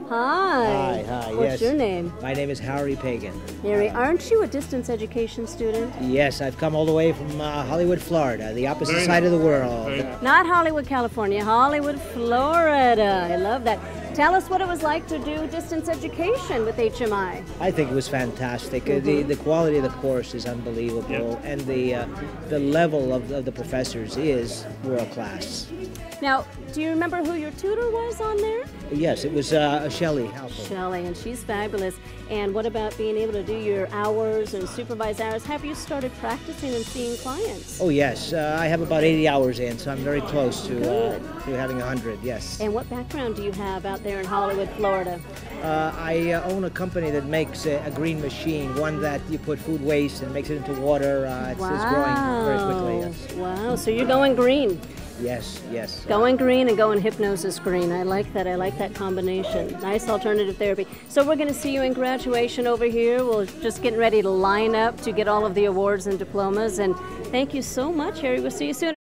Hi. Hi, What's yes. your name? My name is Harry Pagan. Harry, aren't you a distance education student? Yes, I've come all the way from Hollywood, Florida, the opposite side of the world. Not Hollywood, California, Hollywood, Florida. I love that. Tell us what it was like to do distance education with HMI. I think it was fantastic. The quality of the course is unbelievable, and the level of the professors is world class. Now, do you remember who your tutor was on there? Yes, it was Shelley Halpern. Shelley, and she's fabulous. And what about being able to do your hours and supervise hours? Have you started practicing and seeing clients? Oh yes, I have about 80 hours in, so I'm very close to having 100, yes. And what background do you have out there in Hollywood, Florida? I own a company that makes a green machine, one that you put food waste and makes it into water. It's growing very quickly. Yes. Wow, so you're going green. Yes, yes. Going green and going hypnosis green. I like that. I like that combination. Nice alternative therapy. So we're going to see you in graduation over here. We're just getting ready to line up to get all of the awards and diplomas. And thank you so much, Harry. We'll see you soon.